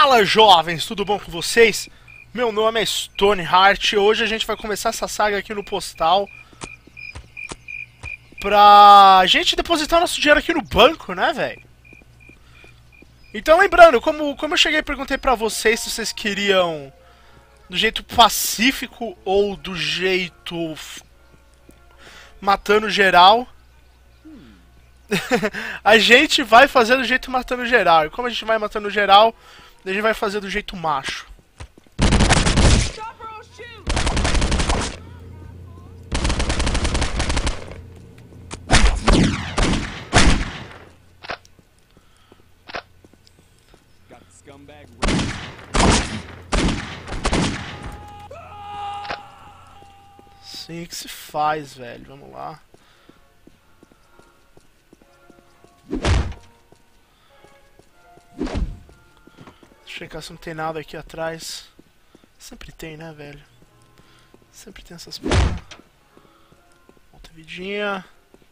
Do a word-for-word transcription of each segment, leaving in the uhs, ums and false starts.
Fala, jovens, tudo bom com vocês? Meu nome é Stoneheart e hoje a gente vai começar essa saga aqui no Postal pra gente depositar nosso dinheiro aqui no banco, né, velho? Então, lembrando, como, como eu cheguei e perguntei pra vocês se vocês queriam do jeito pacífico ou do jeito matando geral, a gente vai fazer do jeito matando geral. E como a gente vai matando geral, a gente vai fazer do jeito macho. Sim, que se faz, velho. Vamos lá. Deixa eu checar se não tem nada aqui atrás. Sempre tem, né, velho? Sempre tem essas porra. Outra vidinha.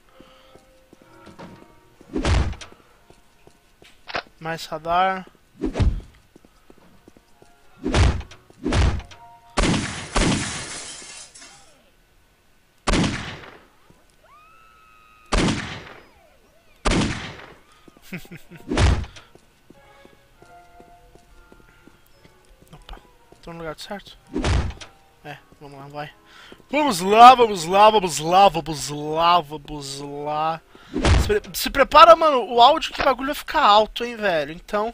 Mais radar. Opa, tô no lugar certo? É, vamos lá, vai. Vamos lá, vamos lá, vamos lá, vamos lá, vamos lá. Se, pre se prepara, mano, o áudio que o bagulho vai ficar alto, hein, velho. Então.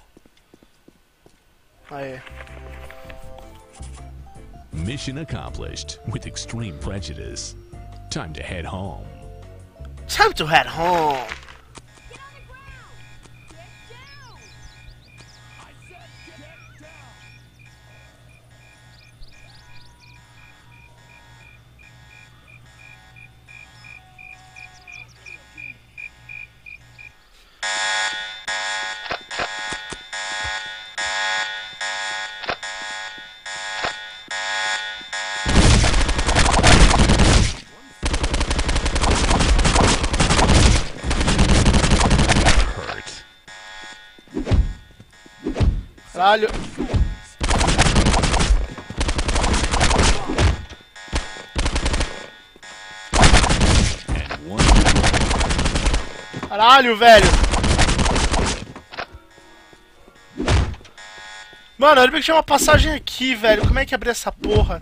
Aê. Mission accomplished with extreme prejudice. Time to head home. Time to head home. Caralho. Caralho, velho. Mano, olha que tinha uma passagem aqui, velho. Como é que abre essa porra?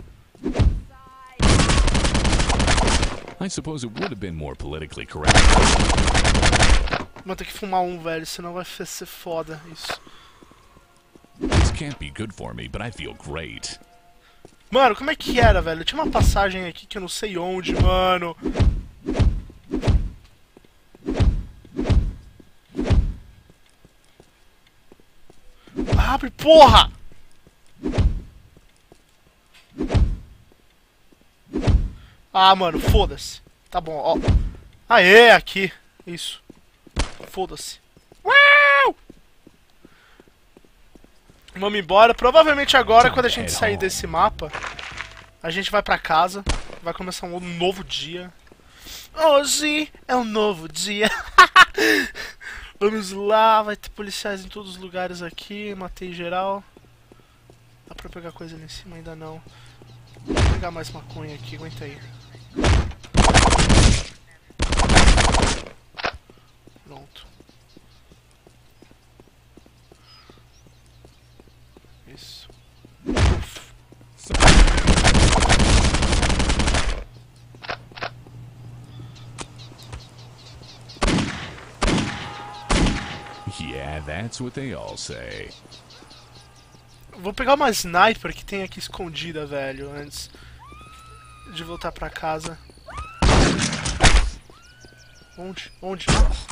I suppose it would have been more politically correct. Vou ter que fumar um, velho, senão vai ser foda isso. This can't be good for me, but I feel great. Mano, como é que era, velho? Tinha uma passagem aqui que eu não sei onde, mano. Abre, porra! Ah, mano, foda-se. Tá bom, ó. Aê, aqui. Isso. Foda-se. Vamos embora. Provavelmente agora, quando a gente sair desse mapa, a gente vai pra casa. Vai começar um novo dia. Hoje é um novo dia. Vamos lá. Vai ter policiais em todos os lugares aqui. Matei geral. Dá pra pegar coisa ali em cima? Ainda não. Vou pegar mais maconha aqui. Aguenta aí. Pronto. Isso. Uf. Yeah, that's what they all say. Vou pegar uma sniper que tem aqui escondida, velho, antes de voltar pra casa. Onde? Onde?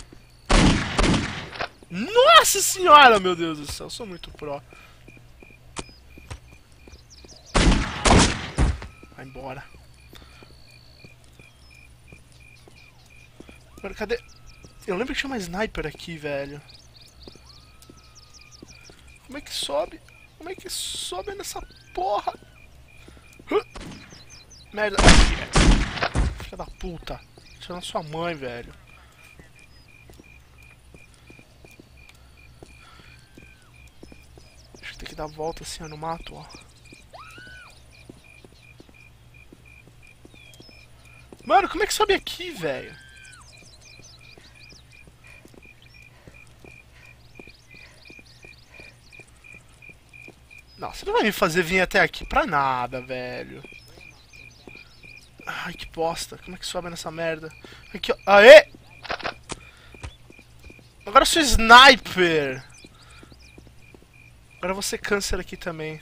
Nossa senhora, meu Deus do céu, eu sou muito pró. Vai embora. Agora, cadê? Eu lembro que tinha uma sniper aqui, velho. Como é que sobe? Como é que sobe nessa porra? Merda. Filha da puta. Tira na sua mãe, velho. que dar a volta assim, ó, no mato, ó. Mano, como é que sobe aqui, velho? Não, você não vai me fazer vir até aqui pra nada, velho. Ai, que bosta. Como é que sobe nessa merda? Aqui, ó. Aê! Agora eu sou sniper! Agora eu vou ser câncer aqui também.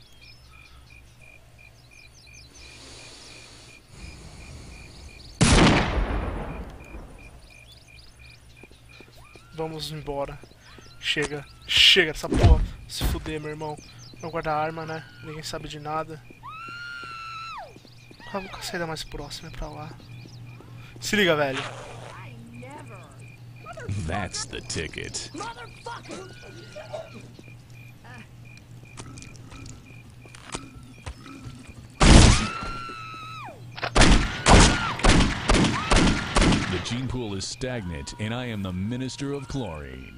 Vamos embora. Chega. Chega dessa porra. Se fuder, meu irmão. Não guardar arma, né? Ninguém sabe de nada. Qual a saída mais próxima? É pra lá. Se liga, velho. That's the ticket. The gene pool is stagnant, and I am the Minister of Chlorine.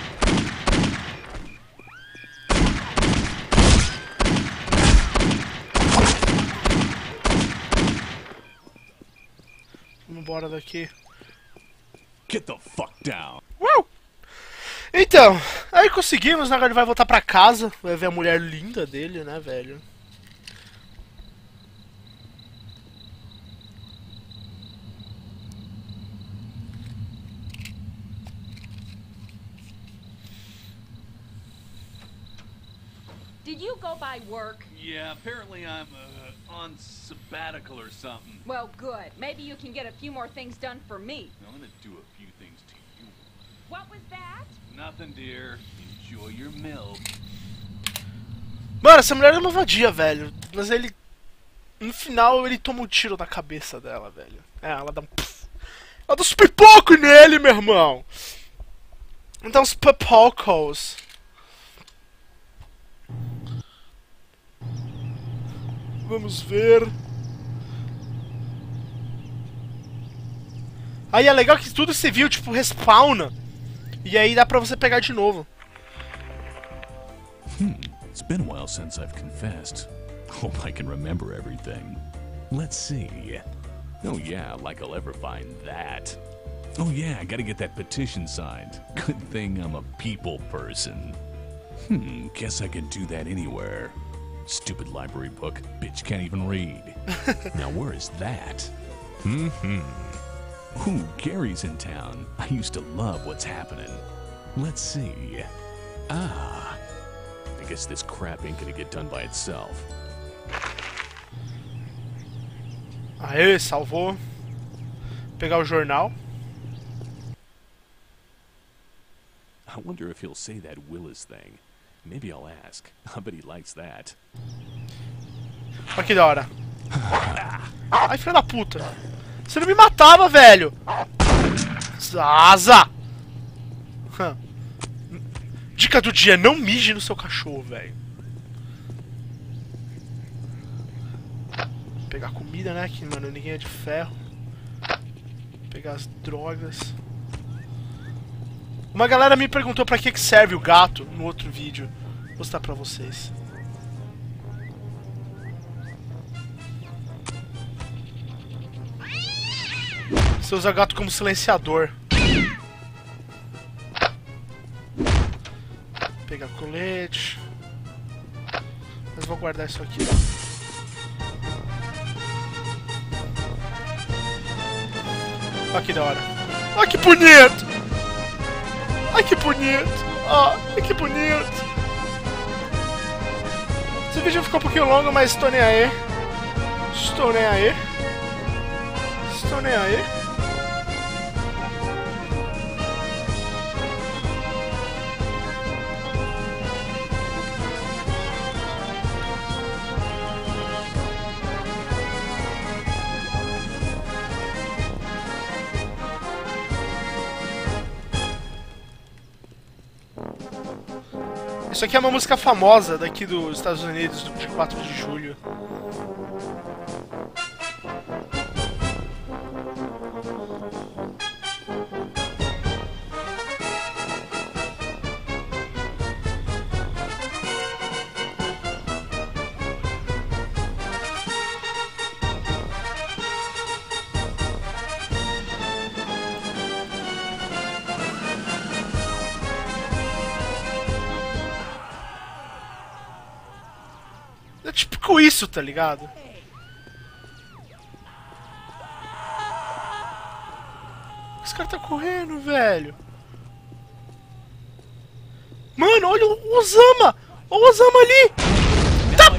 Vamos embora daqui. Get the fuck down. Uh! Então, aí conseguimos, né? Agora ele vai voltar pra casa. Vai ver a mulher linda dele, né, velho? Did you go by work? Yeah, apparently I'm uh, on sabbatical or something. Well, good. Maybe you can get a few more things done for me. I'm gonna do a few things to you. What was that? Nothing, dear. Enjoy your milk. Mano, essa mulher é uma vadia, velho. Mas ele... No final, ele toma um tiro na cabeça dela, velho. É, ela dá um... Ela dá uns pipocos nele, meu irmão. Ela dá uns pipocos. Vamos ver. Aí é legal que tudo você viu, tipo, respawna. E aí dá pra você pegar de novo. Hmm, it's been a while since I've confessed. Hope I can remember everything. Let's see. Oh yeah, like I'll ever find that. Oh yeah, I gotta get that petition signed. Good thing I'm a people person. Hmm, guess I can do that anywhere. Stupid library book. Bitch can't even read. Now where is that? Mm-hmm. Ooh, Gary's in town. I used to love what's happening. Let's see. Ah. I guess this crap ain't gonna get done by itself. Aê, salvou. Pegar o jornal. I wonder if he'll say that Willis thing. Maybe I'll ask. I bet he likes that. Olha que da hora. Ai, filho da puta. Você não me matava, velho. Zaza. Dica do dia, não mije no seu cachorro, velho. Pegar comida, né? Que, mano, ninguém é de ferro. Pegar as drogas. Uma galera me perguntou pra que que serve o gato no outro vídeo. Vou mostrar pra vocês. Você usa gato como silenciador. Pegar colete. Mas vou guardar isso aqui. Olha que da hora. Olha que bonito! Ai que bonito! Ó, oh, que bonito! Esse vídeo ficou um pouquinho longo, mas estou nem aí. Estou nem aí. Estou nem aí. Isso aqui é uma música famosa daqui dos Estados Unidos, do dia quatro de julho. com isso, tá ligado? Esse cara tá correndo, velho. Mano, olha o Osama! Olha o Osama ali! Tá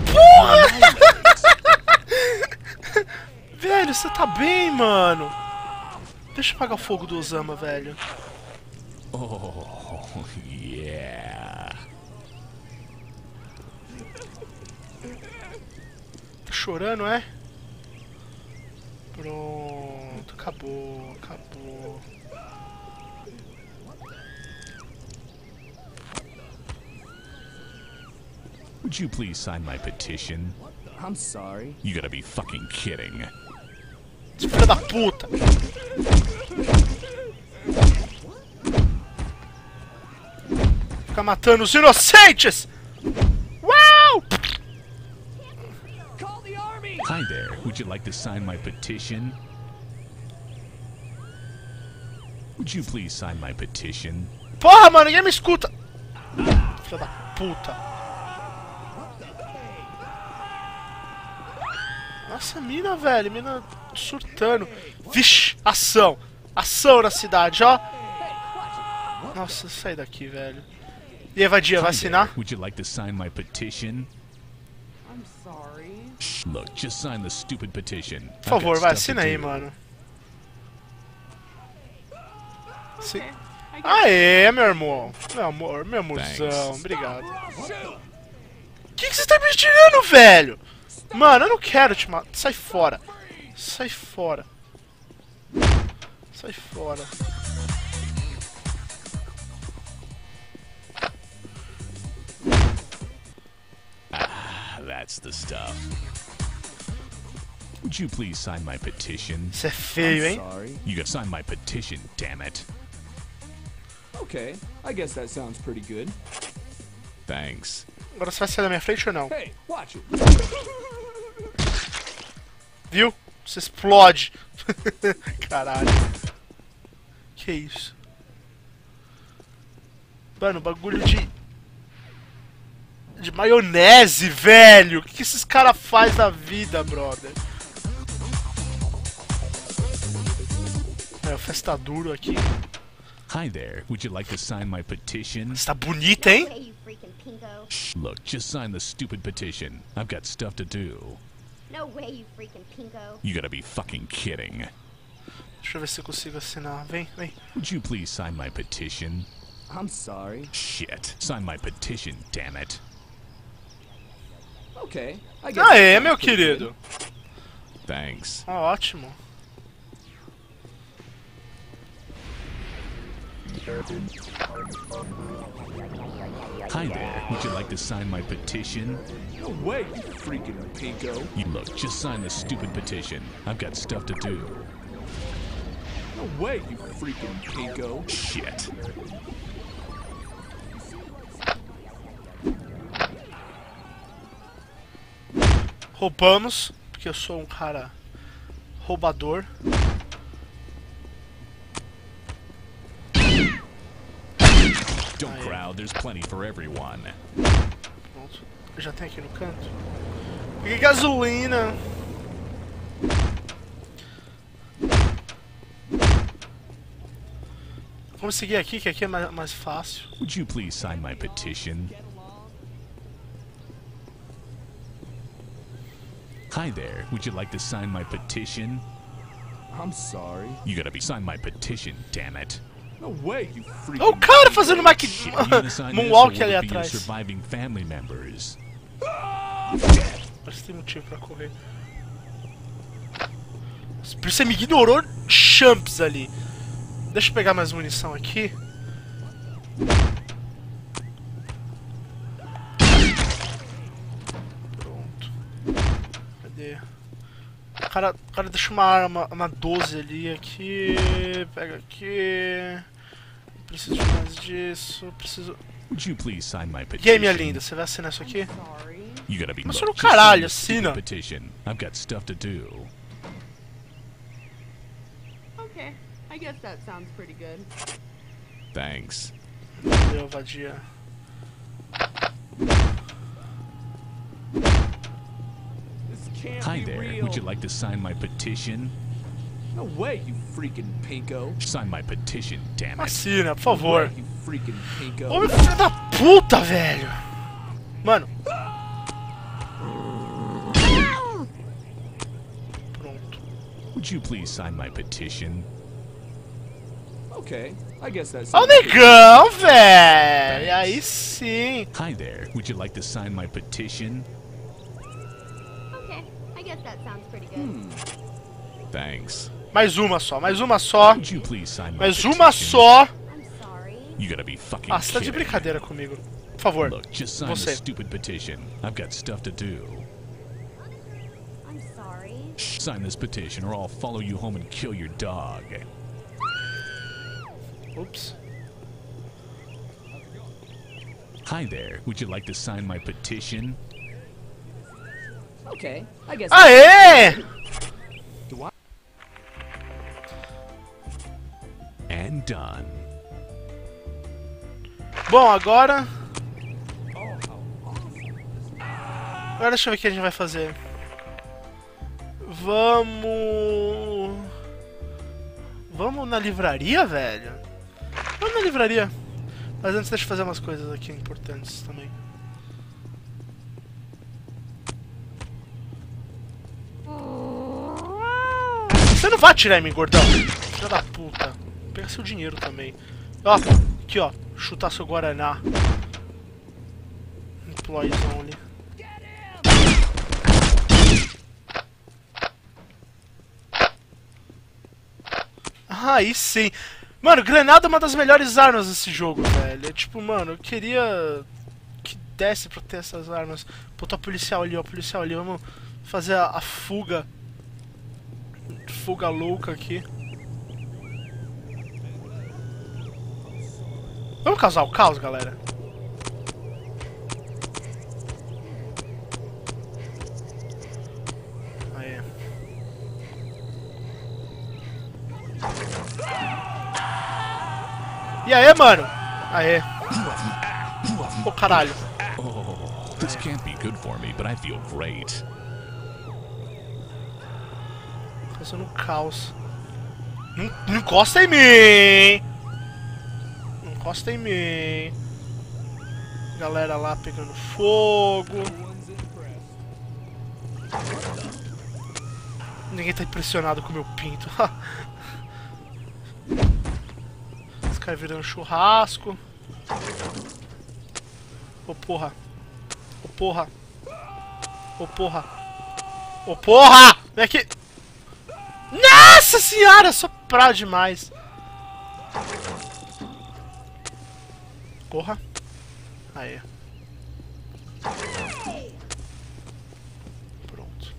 porra! Velho, você tá bem, mano? Deixa eu apagar o fogo do Osama, velho. Oh, yeah. Tá chorando, é? Pronto, acabou, acabou. Would you please sign my petition? I'm sorry. You gotta be fucking kidding. Esse filho da puta! Fica matando os inocentes! Uau! Call the army. Hi there, would you like to sign my petition? Would you please sign my petition? Porra, mano, ninguém me escuta! Filho da puta! Nossa, mina, velho, mina surtando. Vixe, ação! Ação na cidade, ó! Nossa, sai daqui, velho. E evadia, vai Hi assinar? there, would you like to sign my petition? I'm sorry. Look, just sign the stupid petition. Por favor, vai, assina aí, mano. Sim. Aê, meu irmão. Meu amor, meu amorzão, Thanks. obrigado. Que que você tá me tirando, velho? Mano, eu não quero te matar. Sai fora. Sai fora. Sai fora. That's the stuff. Would you please sign my petition? Isso é feio, hein? Sorry. You gotta sign my petition, damn it. Okay, I guess that sounds pretty good. Thanks. Agora você vai sair da minha frente ou não? Hey, watch it. Viu? Você explode. Caralho. Que isso? Mano, bagulho de... De maionese, velho! O que, que esses caras fazem da vida, brother? É, o festa duro aqui. Hi there, would you like to sign my petition? Você tá bonita, hein? Hey, you freaking pinko. Look, just sign the stupid petition. I've got stuff to do. No way, you freaking pinko. You gotta be fucking kidding. Deixa eu ver se eu consigo assinar. Vem, vem. Would you please sign my petition? I'm sorry. Shit. Sign my petition, damn it. Okay, I guess. Aê, that meu sounds pretty querido. Thanks. Ah, ótimo. Hi there, would you like to sign my petition? good. No way, you freaking pinko. You look, just sign the stupid petition. I've got stuff to do. No way, you freaking pinko. Shit. Roubamos, porque eu sou um cara roubador. Don't crowd, there's plenty for everyone. Pronto. Eu já tenho aqui no canto. Peguei gasolina. Vamos seguir aqui, que aqui é mais, mais fácil. Would you please sign my petition? Hi there, would you like to sign my petition? I'm sorry. You gotta be sign my petition, damn it. No way, you freaking. Olha o cara fazendo mac... Shit, you gonna sign this or moonwalk will ali it be your atrás. surviving family members? Parece que tem motivo pra correr. Por isso você me ignorou champs ali. Deixa eu pegar mais munição aqui. Pronto. Cadê? O cara, o cara deixa uma arma, uma doze ali, aqui. Pega aqui. Preciso de mais disso. Preciso. Would you please sign my E aí, petition? minha linda, você vai assinar isso aqui? Sorry. You gotta be Mas look, no just sign caralho, the stupid assina. petition. I've got stuff to do. Okay, I guess that sounds pretty good. Thanks. Valeu, vadia. can't Hi be there. real. Would you like to sign my petition? No way, you freaking pinko. Sign my petition, damn it. Assina, por No favor. way, you freaking pinko. Ô, meu filho da puta, velho. Mano. Pronto. Would you please sign my petition? Okay, I guess that Ó o sounds negão, velho. Aí sim. Hi there. Would you like to sign my petition? Okay, I guess that sounds pretty good. Thanks. Mais uma só, mais uma só. Would you please sign my Mais petition? uma só. I'm sorry. You gotta be fucking Ah, você tá de kidding. brincadeira comigo. Por favor. Look, just sign Você. the stupid petition. I've got stuff to do. I'm sorry. Sign this petition or I'll follow you home and kill your dog. Ups. Hi there. Would you like to sign my petition? Okay, I guess. Aê! And done. Bom, agora... Agora deixa eu ver o que a gente vai fazer. Vamos... Vamos na livraria, velho? Vamos na livraria. Mas antes deixa eu fazer umas coisas aqui importantes também. Você não vai atirar em mim, gordão. Filha da puta. Pega seu dinheiro também. Ó, aqui ó. Chutar seu Guaraná. Employees only. Ah, aí sim. Mano, granada é uma das melhores armas desse jogo, velho. É tipo, mano, eu queria que desse pra ter essas armas. Puta, policial ali, ó, policial ali. Vamos fazer a, a fuga. Fuga louca aqui. Vamos causar o caos, galera? Aí. E aí, mano? Aê. Ô, caralho. Oh, this can't be good for me, but I feel great. Fazendo um caos. Não, não encosta em mim! Não encosta em mim. Galera lá pegando fogo. Ninguém tá impressionado com o meu pinto. Os caras virando churrasco. Ô porra. Ô porra. Ô porra. Ô porra! Vem aqui! Nossa senhora! Soprar demais. Corra. Aí. Pronto.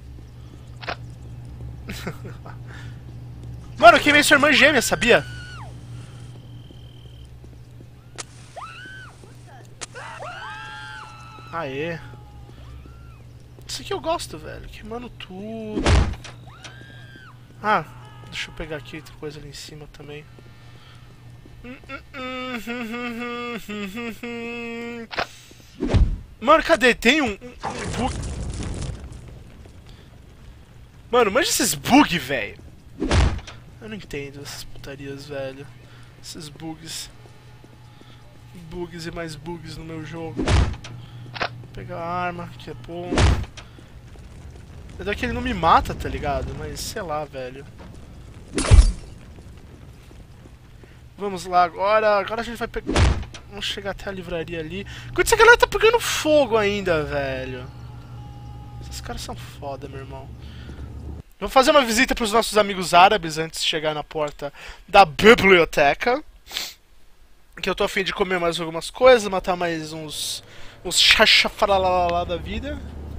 Mano, eu queimei sua irmã gêmea, sabia? Aê. Isso aqui eu gosto, velho. Queimando tudo. Ah, deixa eu pegar aqui, tem coisa ali em cima também. Mano, cadê? Tem um, um, um bug. Mano, manja esses bug, velho. Eu não entendo essas putarias, velho. Esses bugs. Bugs e mais bugs no meu jogo. Vou pegar a arma, que é bom. É que ele não me mata, tá ligado? Mas sei lá, velho. Vamos lá agora. Agora a gente vai pegar. Vamos chegar até a livraria ali. Quando essa galera tá pegando fogo ainda, velho. Esses caras são foda, meu irmão. Vou fazer uma visita pros nossos amigos árabes antes de chegar na porta da biblioteca. Que eu tô a fim de comer mais algumas coisas, matar mais uns. uns chachafaralala da vida.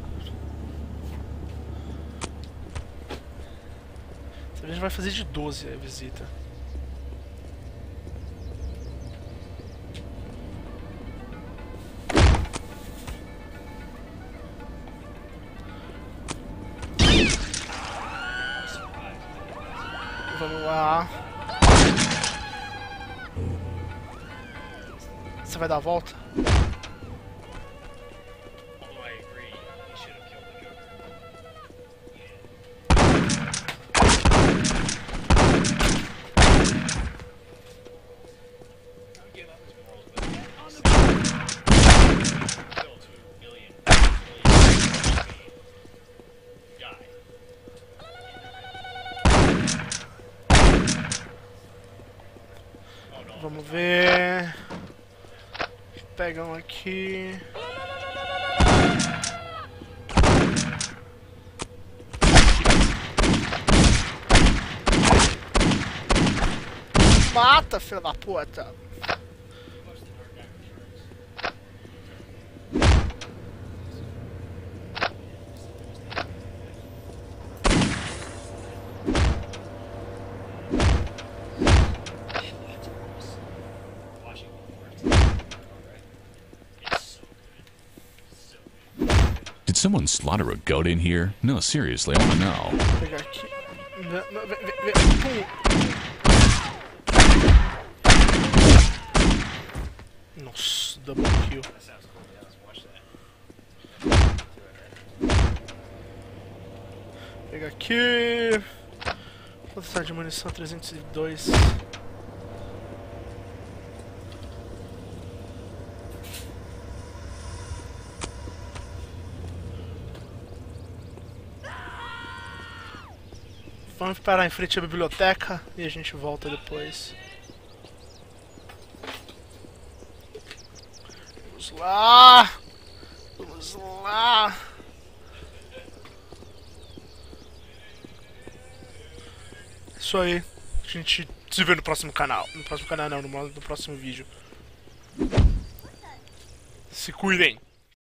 A gente vai fazer de doze a visita. Vamos lá. Você vai dar a volta? Vamos ver. Pega um aqui. Mata, filho da puta. Did someone slaughter a goat in here? No, seriously, I want to know. Vou pegar aqui. Não, não, vem, vem, vem. Nossa, double kill. Vou pegar aqui. Quanto está de munição? trezentos e dois. Vamos parar em frente à biblioteca e a gente volta depois. Vamos lá! Vamos lá! Isso aí. A gente se vê no próximo canal. No próximo canal não, no, no próximo vídeo. Se cuidem!